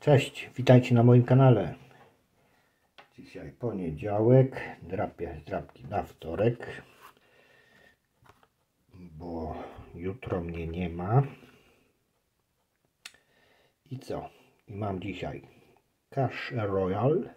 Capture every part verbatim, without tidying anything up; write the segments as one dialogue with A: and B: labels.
A: Cześć, witajcie na moim kanale. Dzisiaj poniedziałek, drapię drapki na wtorek, bo jutro mnie nie ma. I co? I mam dzisiaj Cash Royal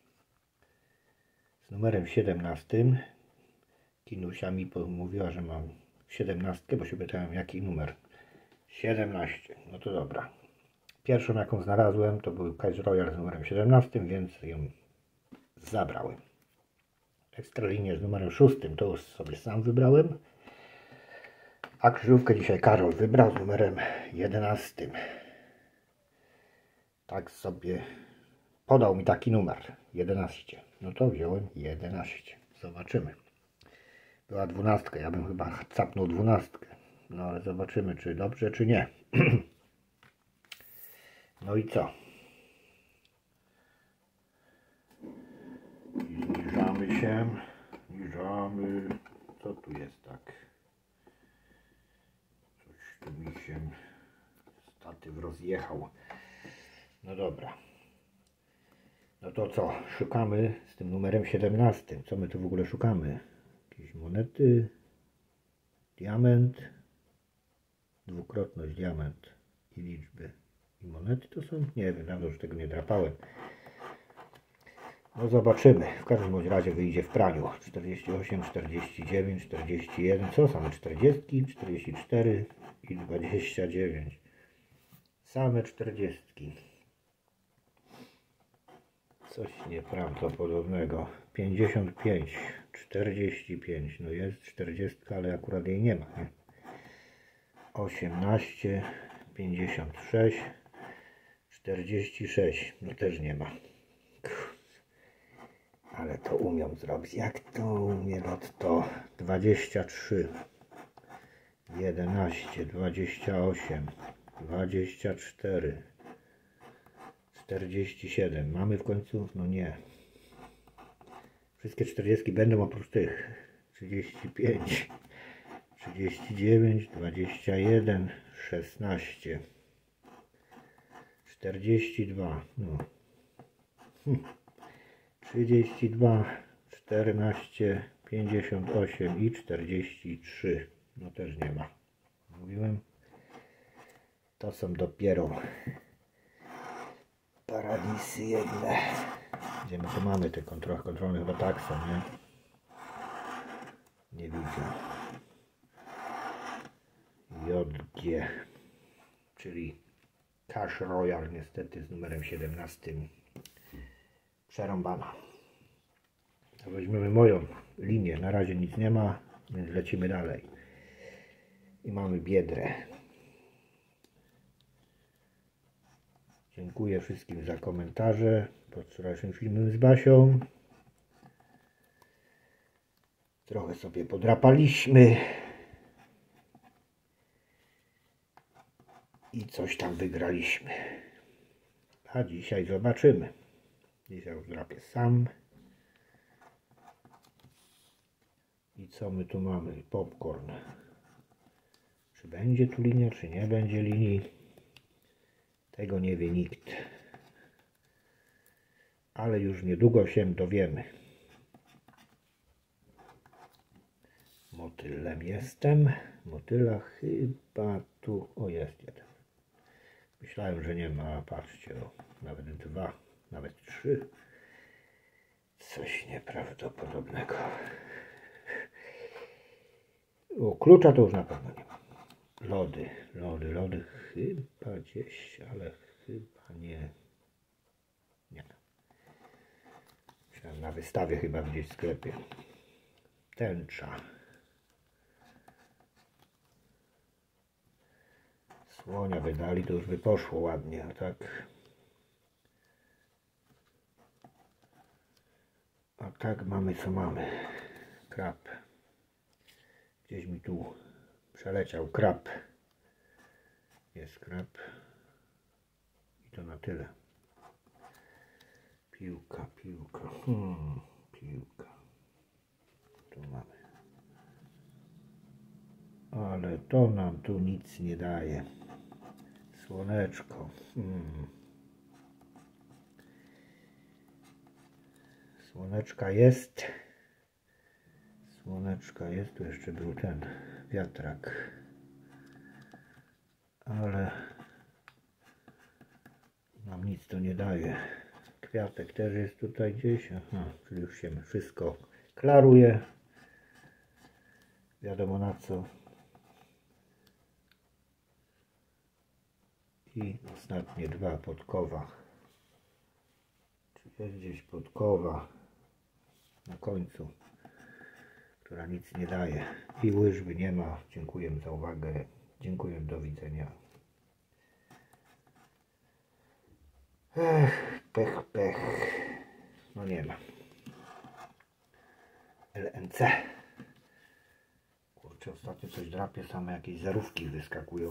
A: z numerem siedemnastym. Kinusia mi mówiła, że mam siedemnastkę, bo się pytałem, jaki numer. siedemnaście. No to dobra. Pierwszą, jaką znalazłem, to był Cash Royal z numerem siedemnastym, więc ją zabrałem. Ekstralinię z numerem szóstym to już sobie sam wybrałem. A krzyżówkę dzisiaj Karol wybrał z numerem jedenastym. Tak sobie podał mi taki numer. jedenaście. No to wziąłem jedenaście. Zobaczymy. Była dwunastka. Ja bym chyba capnął dwunastkę. No ale zobaczymy, czy dobrze, czy nie. No i co? I zniżamy się. Zniżamy. Co tu jest tak? Coś tu mi się statyw rozjechał. No dobra. No to co? Szukamy z tym numerem siedemnastym. Co my tu w ogóle szukamy? Jakieś monety. Diament. Dwukrotność diament i liczby. I monety to są? Nie wiem, dawno już tego nie drapałem. No zobaczymy. W każdym bądź razie wyjdzie w praniu. czterdzieści osiem, czterdzieści dziewięć, czterdzieści jeden. Co? Same czterdzieści, czterdzieści cztery i dwadzieścia dziewięć. Same czterdzieści. Coś nieprawdopodobnego. pięćdziesiąt pięć, czterdzieści pięć. No jest czterdzieści, ale akurat jej nie ma. Nie? osiemnaście, pięćdziesiąt sześć, czterdzieści sześć. No też nie ma. Ale to umią zrobić. Jak to umie to? dwadzieścia trzy, jedenaście, dwadzieścia osiem, dwadzieścia cztery, czterdzieści siedem. Mamy w końcu? No nie. Wszystkie czterdzieści będą oprócz tych. trzydzieści pięć, trzydzieści dziewięć, dwadzieścia jeden, szesnaście, czterdzieści dwa. No. Hm. trzydzieści dwa, czternaście, pięćdziesiąt osiem i czterdzieści trzy. No też nie ma. Mówiłem. To są dopiero paradisy jedne. Gdzie my tu mamy te kontrole? Kontrolne chyba tak są, nie? Nie widzę. J G, czyli Cash Royal niestety z numerem siedemnastym. Przerąbana. To weźmiemy moją linię. Na razie nic nie ma, więc lecimy dalej. I mamy biedrę. Dziękuję wszystkim za komentarze pod wczorajszym filmem z Basią. Trochę sobie podrapaliśmy. I coś tam wygraliśmy. A dzisiaj zobaczymy. Dzisiaj już drapię sam. I co my tu mamy? Popcorn. Czy będzie tu linia, czy nie będzie linii? Tego nie wie nikt. Ale już niedługo się dowiemy. Motylem jestem. Motyla chyba tu... O, jest jeden. Myślałem, że nie ma. Patrzcie, o, nawet dwa, nawet trzy. Coś nieprawdopodobnego. O, klucza to już na pewno nie ma. Lody, lody, lody chyba gdzieś, ale chyba nie. Nie. Myślałem, na wystawie chyba gdzieś w sklepie. Tęcza. Słonia by dali, to już by poszło ładnie, a tak. A tak mamy co mamy. Krab. Gdzieś mi tu przeleciał krab. Jest krab. I to na tyle. Piłka, piłka. Hmm, piłka. Tu mamy. Ale to nam tu nic nie daje. Słoneczko. Hmm. Słoneczka jest. Słoneczka jest. Tu jeszcze był ten wiatrak. Ale nam nic to nie daje. Kwiatek też jest tutaj gdzieś. Aha, czyli już się wszystko klaruje. Wiadomo na co. I ostatnie dwa podkowa. Czy jest gdzieś podkowa na końcu, która nic nie daje. I łyżwy nie ma. Dziękuję za uwagę. Dziękuję, do widzenia. Ech, pech, pech. No nie ma. L N C. Kurczę, ostatnio coś drapie, same jakieś zerówki wyskakują.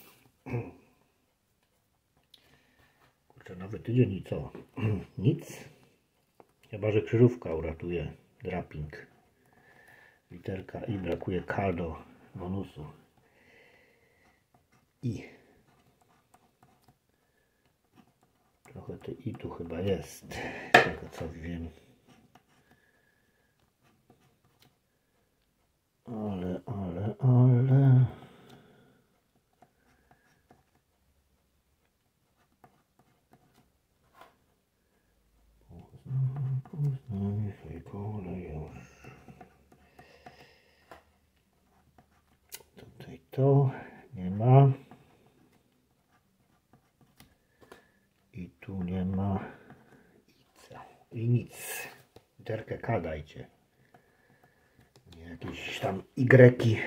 A: Kurczę, nowy tydzień i co? Nic. Chyba że krzyżówka uratuje draping. Literka I, brakuje K do bonusu. I. Trochę te I tu chyba jest. Z tego co wiem. Ale, ale, ale... Poznaj fejkole już. Tutaj to nie ma. I tu nie ma. I co? I nic. Literkę K dajcie. Jakieś tam Y.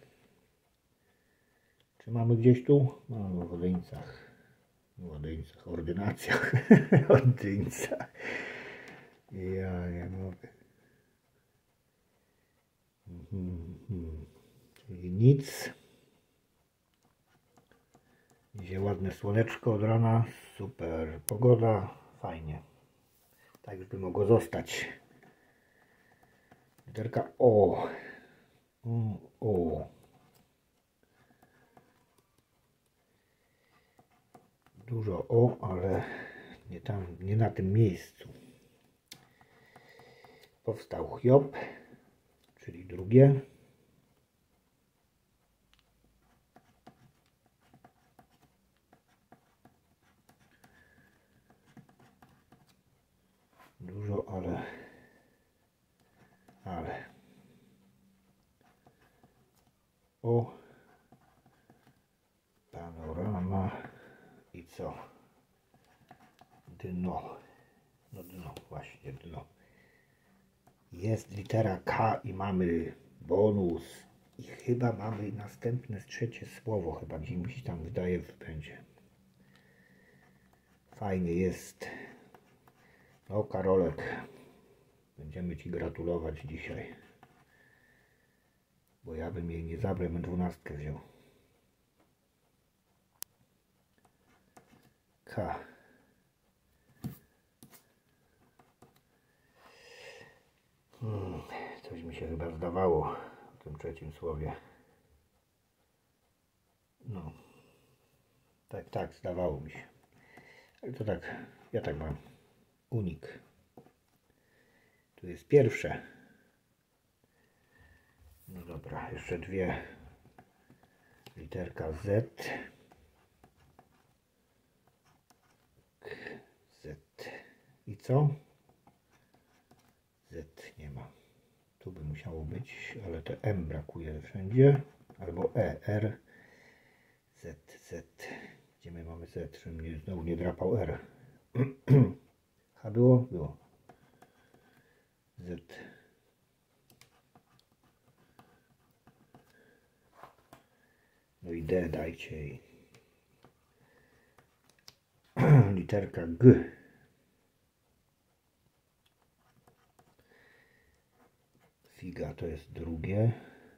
A: Czy mamy gdzieś tu? Mamy w Odyńcach. W Odyńcach, ordynacjach. Odyńcach. Ja nie mogę. Mhm. Czyli nic. Dzisiaj ładne słoneczko od rana. Super pogoda. Fajnie. Tak już by mogło zostać. Literka O. O. O. Dużo O, ale nie tam, nie na tym miejscu. Powstał Hiob, czyli drugie. Dużo, ale ale O. Panorama. I co? Dno. No dno, właśnie dno. Jest litera K i mamy bonus. I chyba mamy następne trzecie słowo. Chyba gdzieś mi się tam wydaje będzie. Fajnie jest. No Karolek. Będziemy Ci gratulować dzisiaj. Bo ja bym jej nie zabrał, bym dwunastkę wziął. K. Hmm, coś mi się chyba zdawało w tym trzecim słowie. No. Tak, tak, zdawało mi się. Ale to tak, ja tak mam. Unik. Tu jest pierwsze. No dobra, jeszcze dwie. Literka Z. Z. I co? Z nie ma. Tu by musiało być, ale to M brakuje wszędzie. Albo E, R. Z, Z. Gdzie my mamy Z? Żebym mnie znowu nie drapał R. H było? Było. Z. No i D dajcie jej. Literka G. Figa to jest drugie.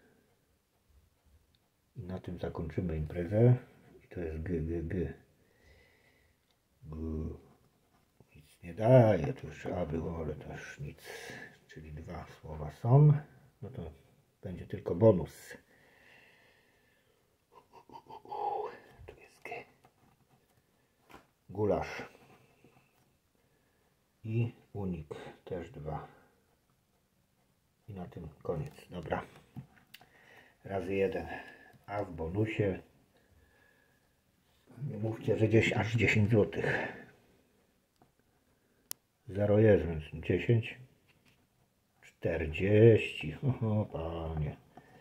A: I na tym zakończymy imprezę. I to jest G, G, G. G. Nic nie daje. Tu już A było, ale też nic. Czyli dwa słowa są. No to będzie tylko bonus. Tu jest G. Gulasz. i unik też dwa. I na tym koniec. Dobra. Razy jeden. A w bonusie nie mówcie, że gdzieś aż dziesięć złotych. zero jest, więc dziesięć. czterdzieści. O panie.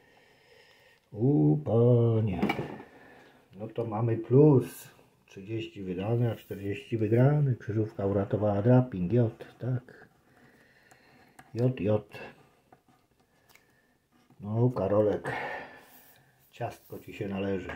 A: U panie. No to mamy plus. trzydzieści wydane, a czterdzieści wygrane. Krzyżówka uratowała draping. J, tak. J, J. No, Karolek. Ciastko ci się należy.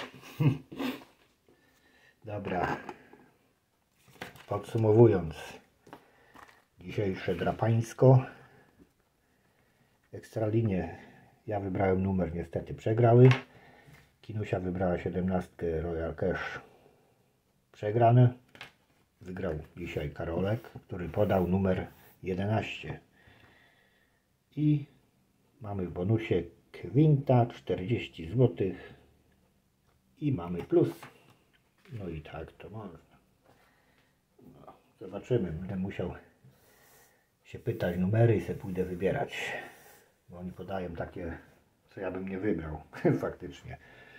A: Dobra. Podsumowując. Dzisiejsze drapańsko. Ekstralinie. Ja wybrałem numer, niestety przegrały. Kinusia wybrała siedemnastkę Royal Cash. Przegrane. Wygrał dzisiaj Karolek, który podał numer jedenaście. I mamy w bonusie kwinta czterdzieści złotych. I mamy plus. No i tak to można. No, zobaczymy. Będę musiał się pytać numery i sobie pójdę wybierać. Bo oni podają takie, co ja bym nie wybrał. Faktycznie.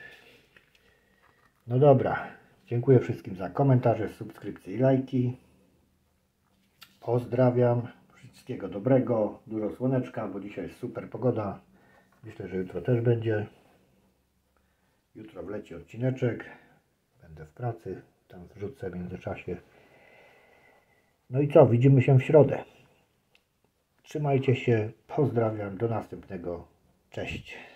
A: No dobra. Dziękuję wszystkim za komentarze, subskrypcje i lajki. Pozdrawiam. Wszystkiego dobrego. Dużo słoneczka, bo dzisiaj jest super pogoda. Myślę, że jutro też będzie. Jutro wleci odcineczek. Będę w pracy. Tam wrzucę w międzyczasie. No i co? Widzimy się w środę. Trzymajcie się. Pozdrawiam. Do następnego. Cześć.